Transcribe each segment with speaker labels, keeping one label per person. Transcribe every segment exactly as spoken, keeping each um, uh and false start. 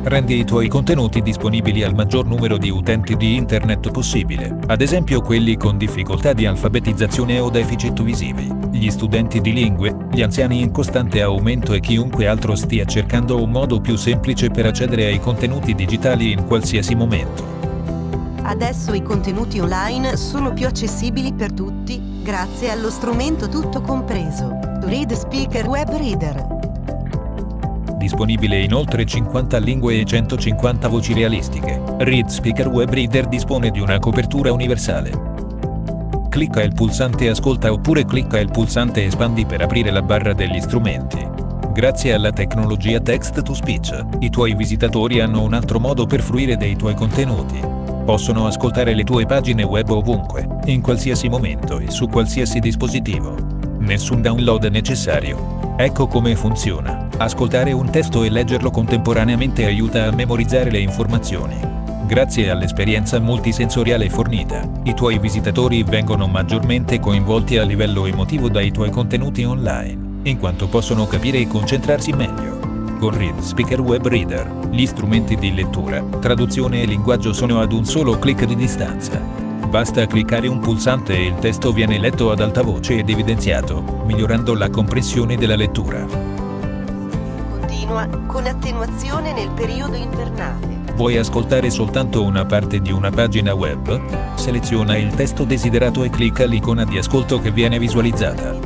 Speaker 1: Rendi i tuoi contenuti disponibili al maggior numero di utenti di internet possibile, ad esempio quelli con difficoltà di alfabetizzazione o deficit visivi, gli studenti di lingue, gli anziani in costante aumento e chiunque altro stia cercando un modo più semplice per accedere ai contenuti digitali in qualsiasi momento.
Speaker 2: Adesso i contenuti online sono più accessibili per tutti, grazie allo strumento tutto compreso, Read Speaker Web Reader.
Speaker 1: Disponibile in oltre cinquanta lingue e centocinquanta voci realistiche, Read Speaker Web Reader dispone di una copertura universale. Clicca il pulsante Ascolta oppure clicca il pulsante Espandi per aprire la barra degli strumenti. Grazie alla tecnologia Text to Speech, i tuoi visitatori hanno un altro modo per fruire dei tuoi contenuti. Possono ascoltare le tue pagine web ovunque, in qualsiasi momento e su qualsiasi dispositivo. Nessun download è necessario. Ecco come funziona. Ascoltare un testo e leggerlo contemporaneamente aiuta a memorizzare le informazioni. Grazie all'esperienza multisensoriale fornita, i tuoi visitatori vengono maggiormente coinvolti a livello emotivo dai tuoi contenuti online, in quanto possono capire e concentrarsi meglio. Con Read Speaker Web Reader, gli strumenti di lettura, traduzione e linguaggio sono ad un solo clic di distanza. Basta cliccare un pulsante e il testo viene letto ad alta voce ed evidenziato, migliorando la comprensione della lettura.
Speaker 2: Continua con attenuazione nel periodo invernale.
Speaker 1: Vuoi ascoltare soltanto una parte di una pagina web? Seleziona il testo desiderato e clicca l'icona di ascolto che viene visualizzata.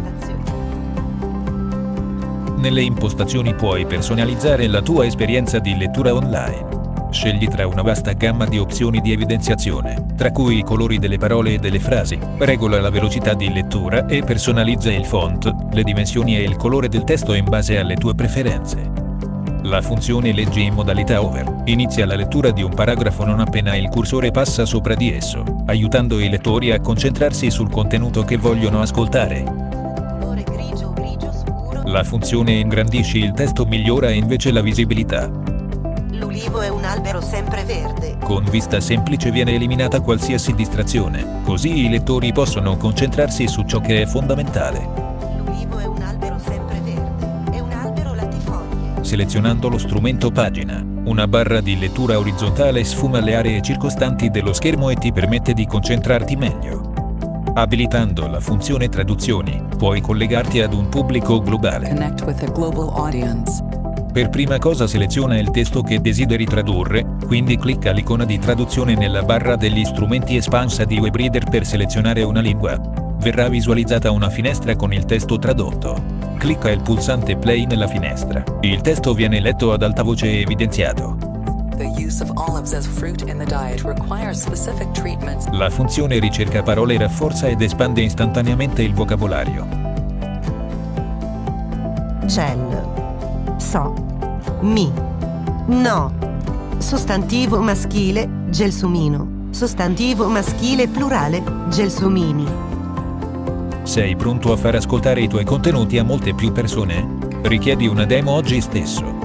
Speaker 1: Nelle impostazioni puoi personalizzare la tua esperienza di lettura online. Scegli tra una vasta gamma di opzioni di evidenziazione, tra cui i colori delle parole e delle frasi, regola la velocità di lettura e personalizza il font, le dimensioni e il colore del testo in base alle tue preferenze. La funzione Leggi in modalità Over inizia la lettura di un paragrafo non appena il cursore passa sopra di esso, aiutando i lettori a concentrarsi sul contenuto che vogliono ascoltare.
Speaker 2: Colore grigio, grigio scuro.
Speaker 1: La funzione Ingrandisci il testo migliora invece la visibilità.
Speaker 2: L'ulivo è un albero sempre verde.
Speaker 1: Con vista semplice viene eliminata qualsiasi distrazione, così i lettori possono concentrarsi su ciò che è fondamentale.
Speaker 2: L'ulivo è un albero sempre verde. È un albero latifoglie.
Speaker 1: Selezionando lo strumento Pagina, una barra di lettura orizzontale sfuma le aree circostanti dello schermo e ti permette di concentrarti meglio. Abilitando la funzione Traduzioni, puoi collegarti ad un pubblico globale.
Speaker 3: Connect with a global audience.
Speaker 1: Per prima cosa seleziona il testo che desideri tradurre, quindi clicca l'icona di traduzione nella barra degli strumenti espansa di WebReader per selezionare una lingua. Verrà visualizzata una finestra con il testo tradotto. Clicca il pulsante Play nella finestra. Il testo viene letto ad alta voce e evidenziato.
Speaker 3: The use of olives as fruit in the diet requires specific treatments.
Speaker 1: La funzione Ricerca parole rafforza ed espande istantaneamente il vocabolario.
Speaker 2: Cell. So. Mi. No. Sostantivo maschile, gelsomino. Sostantivo maschile plurale, gelsomini.
Speaker 1: Sei pronto a far ascoltare i tuoi contenuti a molte più persone? Richiedi una demo oggi stesso.